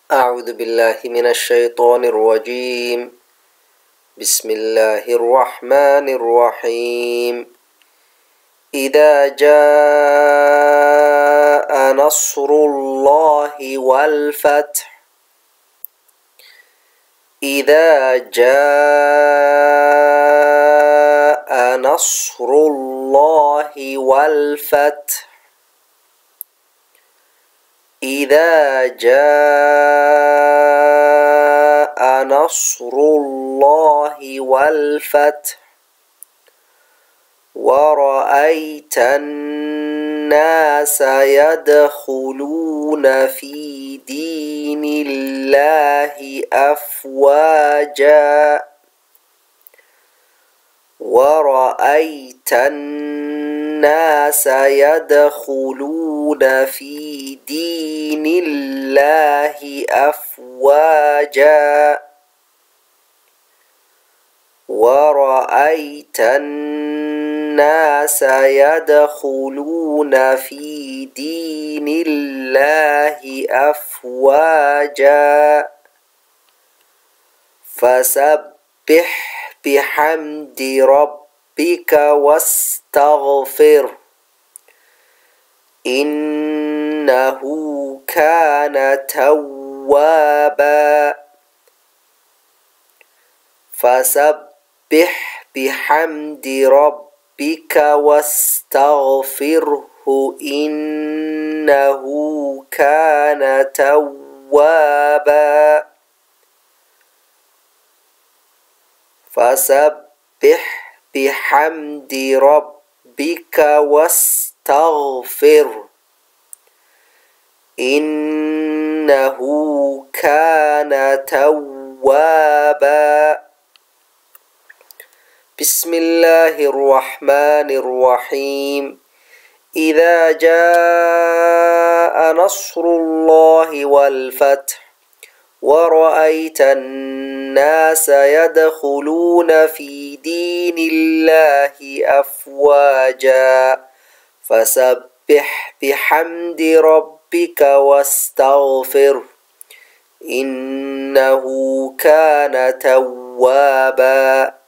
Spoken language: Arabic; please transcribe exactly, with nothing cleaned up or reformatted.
أعوذ بالله من الشيطان الرجيم. بسم الله الرحمن الرحيم. إذا جاء نصر الله والفتح إذا جاء نصر الله والفتح إذا جاء نصر الله والفتح ورأيت الناس يدخلون في دين الله أفواجا ورأيت الناس يدخلون في دين الله أفواجا ورأيت الناس يدخلون في دين الله أفواجا فسبح بحمد ربك واستغفر إنه كان توابا فسبح بحمد ربك واستغفره إنه كان توابا فسبح بحمد ربك واستغفر إنه كان توابا. بسم الله الرحمن الرحيم. إذا جاء نصر الله والفتح ورأيت الناس يدخلون في دين الله أفواجا فسبح بحمد ربك واستغفر إنه كان توابا.